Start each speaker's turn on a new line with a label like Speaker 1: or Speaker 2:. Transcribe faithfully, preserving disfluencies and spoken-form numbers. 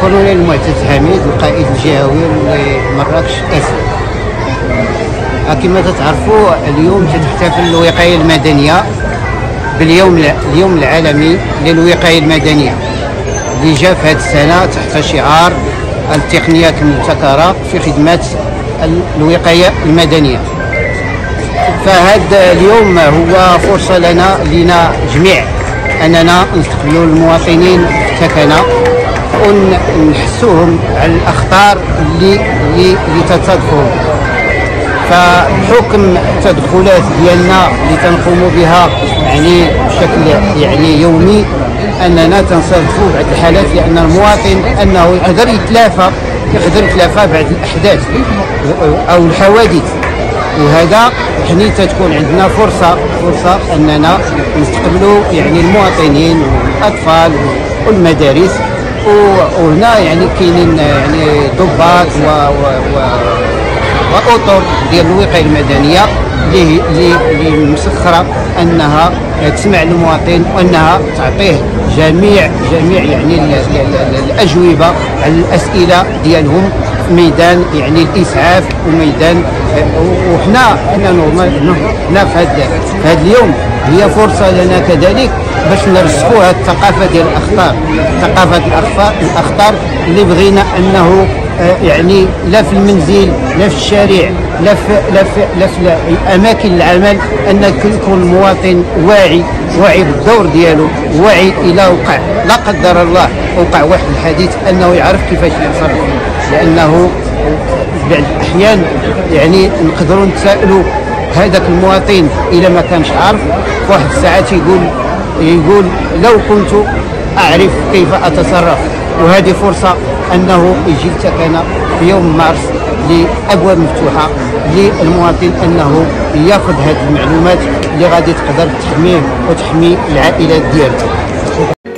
Speaker 1: الكولونيل المعتز حميد القائد الجهوي لمراكش اسد. كما تتعرفوا اليوم تتحتفل الوقايه المدنيه باليوم اليوم العالمي للوقايه المدنيه اللي جاء في هذه السنه تحت شعار التقنيات المبتكره في خدمه الوقايه المدنيه. فهذا اليوم هو فرصه لنا لنا جميع اننا نستقبلوا المواطنين في السكنه ونحسوهم على الاخطار اللي اللي, اللي تتصادفهم. فبحكم التدخلات ديالنا اللي تنقوم بها يعني بشكل يعني يومي اننا تنصادفوا بعض الحالات لان المواطن انه يقدر يتلافى يقدر يتلافى بعض الاحداث او الحوادث، وهذا حني تتكون عندنا فرصه فرصه اننا نستقبلوا يعني المواطنين والاطفال والمدارس. وهنا يعني كاينين يعني ضباط و, و, و واطر ديال الوقايه المدنيه اللي اللي مسخره انها تسمع المواطن وانها تعطيه جميع جميع يعني الاجوبه على الاسئله ديالهم في ميدان يعني الاسعاف وميدان. وحنا حنا حنا في هذا هذا اليوم هي فرصه لنا كذلك باش نرسخوا هذه الثقافه ديال الاخطار، ثقافه الاخطار الاخطار اللي بغينا انه يعني لا في المنزل لا في الشارع لا في لا في لا في اماكن العمل ان يكون المواطن واعي واعي بالدور ديالو، واعي الى وقع لا قدر الله وقع واحد الحادث انه يعرف كيفاش يتصرف. لانه بعض الاحيان يعني نقدروا نتسائلوا هذاك المواطن اذا ما كانش عارف في واحد الساعات يقول يقول لو كنت اعرف كيف اتصرف. وهذه فرصه انه يجي السكنه في يوم مارس لابواب مفتوحه للمواطن انه ياخذ هذه المعلومات اللي غادي تقدر تحميه وتحمي العائلات ديالته.